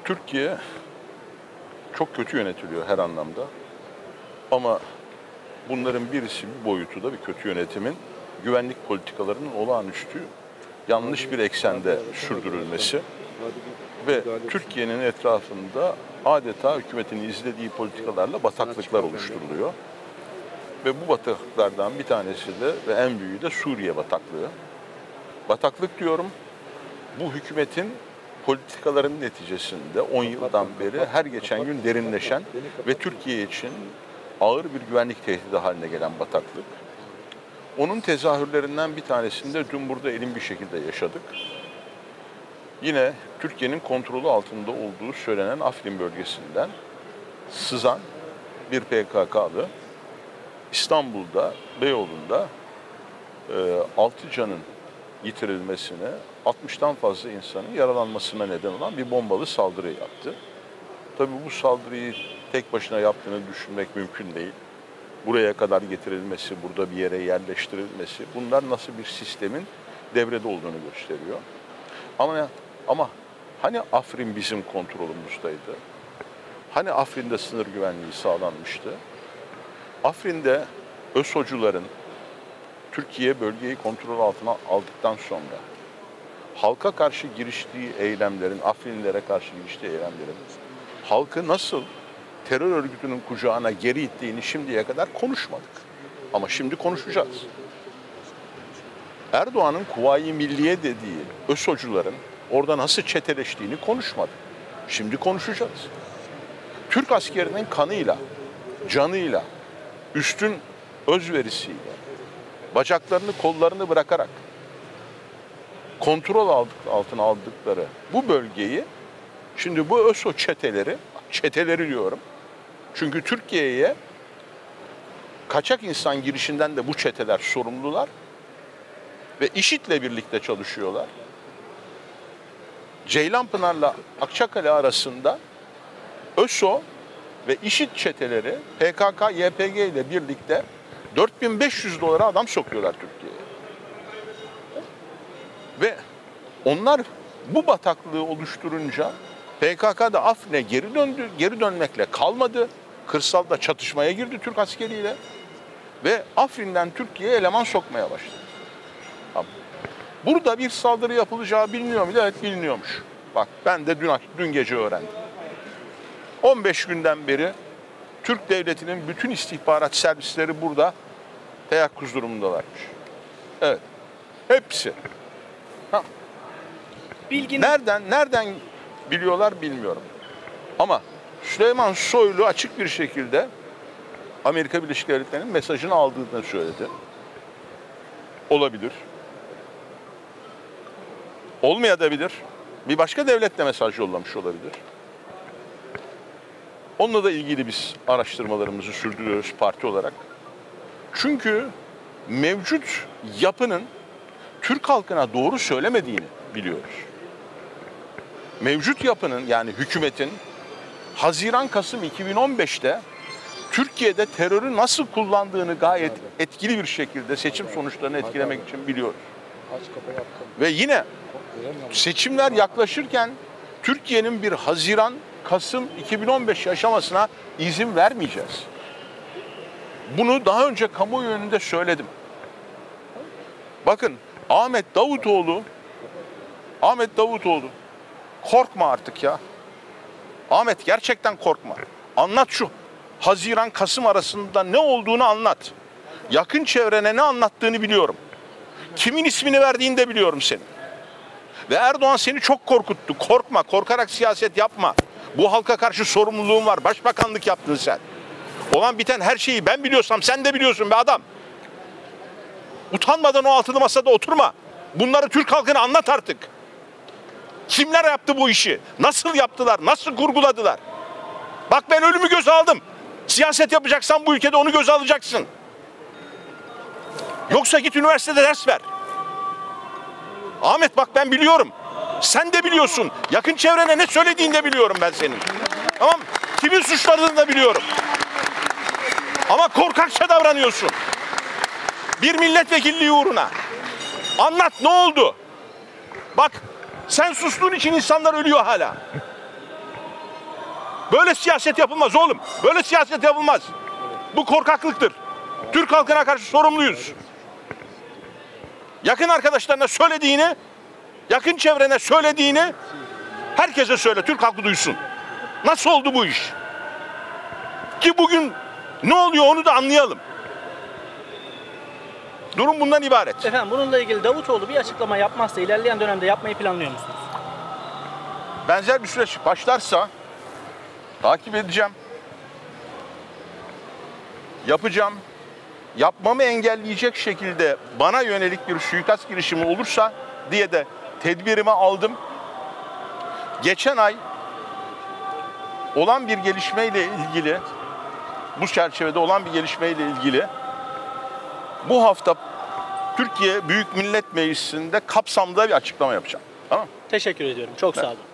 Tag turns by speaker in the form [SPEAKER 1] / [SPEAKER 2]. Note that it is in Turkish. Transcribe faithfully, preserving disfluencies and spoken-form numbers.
[SPEAKER 1] Türkiye çok kötü yönetiliyor her anlamda. Ama bunların birisi, bir boyutu da bir kötü yönetimin güvenlik politikalarının olağanüstü yanlış bir eksende sürdürülmesi ve Türkiye'nin etrafında adeta hükümetin izlediği politikalarla bataklıklar oluşturuluyor. Ve bu bataklıklardan bir tanesi de ve en büyüğü de Suriye bataklığı. Bataklık diyorum, bu hükümetin politikaların neticesinde on yıldan beri her geçen gün derinleşen ve Türkiye için ağır bir güvenlik tehdidi haline gelen bataklık. Onun tezahürlerinden bir tanesini de dün burada elin bir şekilde yaşadık. Yine Türkiye'nin kontrolü altında olduğu söylenen Afrin bölgesinden sızan bir P K K'lı İstanbul'da, Beyoğlu'nda e, altı canın yitirilmesine, altmıştan fazla insanın yaralanmasına neden olan bir bombalı saldırı yaptı. Tabii bu saldırıyı tek başına yaptığını düşünmek mümkün değil. Buraya kadar getirilmesi, burada bir yere yerleştirilmesi, bunlar nasıl bir sistemin devrede olduğunu gösteriyor. Ama ama hani Afrin bizim kontrolümüzdeydi? Hani Afrin'de sınır güvenliği sağlanmıştı? Afrin'de ÖSO'cuların Türkiye bölgeyi kontrol altına aldıktan sonra halka karşı giriştiği eylemlerin, Afrinlilere karşı giriştiği eylemlerin halkı nasıl terör örgütünün kucağına geri ittiğini şimdiye kadar konuşmadık. Ama şimdi konuşacağız. Erdoğan'ın Kuvayi Milliye dediği ÖSO'cuların orada nasıl çeteleştiğini konuşmadık. Şimdi konuşacağız. Türk askerinin kanıyla, canıyla, üstün özverisiyle, bacaklarını, kollarını bırakarak kontrol altına aldıkları bu bölgeyi, şimdi bu ÖSO çeteleri, çeteleri diyorum, çünkü Türkiye'ye kaçak insan girişinden de bu çeteler sorumlular ve IŞİD'le birlikte çalışıyorlar. Ceylanpınar'la Akçakale arasında ÖSO ve IŞİD çeteleri P K K Y P G ile birlikte dört bin beş yüz dolara adam sokuyorlar Türkiye'ye. Ve onlar bu bataklığı oluşturunca P K K da Afrin'e geri döndü, geri dönmekle kalmadı. Kırsalda çatışmaya girdi Türk askeriyle ve Afrin'den Türkiye'ye eleman sokmaya başladı. Burada bir saldırı yapılacağı biliniyor muydu? Evet, biliniyormuş. Bak, ben de dün, dün gece öğrendim. on beş günden beri Türk Devleti'nin bütün istihbarat servisleri burada teyakkuz durumundalarmış. Evet. Hepsi. Ha.
[SPEAKER 2] Bilginin...
[SPEAKER 1] Nereden nereden biliyorlar bilmiyorum. Ama Süleyman Soylu açık bir şekilde Amerika Birleşik Devletleri'nin mesajını aldığını söyledi. Olabilir. Olmayabilir. Bir başka devlet de mesaj yollamış olabilir. Onunla da ilgili biz araştırmalarımızı sürdürüyoruz parti olarak. Çünkü mevcut yapının Türk halkına doğru söylemediğini biliyoruz. Mevcut yapının, yani hükümetin Haziran-Kasım iki bin on beş'te Türkiye'de terörü nasıl kullandığını gayet etkili bir şekilde seçim sonuçlarını etkilemek için biliyoruz. Ve yine seçimler yaklaşırken Türkiye'nin bir Haziran Kasım iki bin on beş yaşamasına izin vermeyeceğiz. Bunu daha önce kamuoyu önünde söyledim. Bakın, Ahmet Davutoğlu Ahmet Davutoğlu korkma artık ya. Ahmet, gerçekten korkma. Anlat şu Haziran Kasım arasında ne olduğunu anlat. Yakın çevrene ne anlattığını biliyorum. Kimin ismini verdiğini de biliyorum senin. Ve Erdoğan seni çok korkuttu. Korkma, korkarak siyaset yapma. Bu halka karşı sorumluluğun var. Başbakanlık yaptın sen. Olan biten her şeyi ben biliyorsam sen de biliyorsun be adam. Utanmadan o altılı masada oturma. Bunları Türk halkına anlat artık. Kimler yaptı bu işi? Nasıl yaptılar? Nasıl kurguladılar? Bak, ben ölümü göze aldım. Siyaset yapacaksan bu ülkede onu göze alacaksın. Yoksa git üniversitede ders ver. Ahmet, bak, ben biliyorum. Sen de biliyorsun. Yakın çevrene ne söylediğini de biliyorum ben senin. Tamam, kimin suçladığını da biliyorum. Ama korkakça davranıyorsun. Bir milletvekilliği uğruna. Anlat, ne oldu? Bak, sen sustuğun için insanlar ölüyor hala. Böyle siyaset yapılmaz oğlum. Böyle siyaset yapılmaz. Bu korkaklıktır. Türk halkına karşı sorumluyuz. Yakın arkadaşlarına söylediğini, yakın çevrene söylediğini herkese söyle. Türk halkı duysun. Nasıl oldu bu iş? Ki bugün ne oluyor onu da anlayalım. Durum bundan ibaret.
[SPEAKER 2] Efendim bununla ilgili Davutoğlu bir açıklama yapmazsa ilerleyen dönemde yapmayı planlıyor musunuz?
[SPEAKER 1] Benzer bir süreç başlarsa takip edeceğim. Yapacağım. Yapmamı engelleyecek şekilde bana yönelik bir suikast girişimi olursa diye de tedbirimi aldım. Geçen ay olan bir gelişmeyle ilgili, bu çerçevede olan bir gelişmeyle ilgili bu hafta Türkiye Büyük Millet Meclisi'nde kapsamda bir açıklama yapacağım. Tamam mı?
[SPEAKER 2] Teşekkür ediyorum. Çok sağ olun.